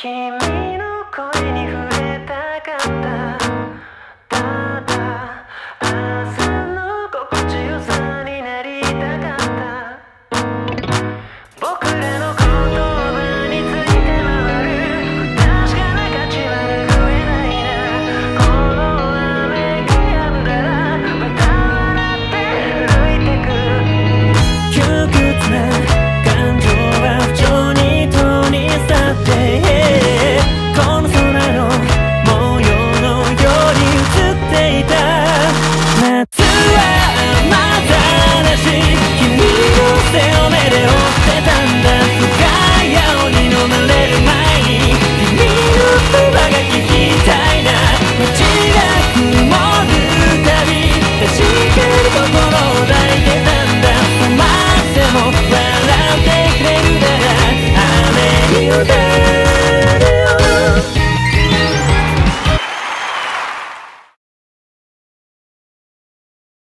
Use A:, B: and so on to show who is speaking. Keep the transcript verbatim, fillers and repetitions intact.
A: 君の声に触れたかった。ただ朝の心地よさになりたかった。僕らの言葉について回る確かな価値は拭えないな。この雨が止んだらまた笑って歩いてく。窮屈な感情は不調にとに去ってこの空の模様のように映っていた。夏は雨ざらし君の背を目で追ってたんだ。深い青に飲まれる前に君のそばが聞きたいな。街が曇るたび確かに心を抱いてたんだ。止まっても笑ってくれるなら雨に歌う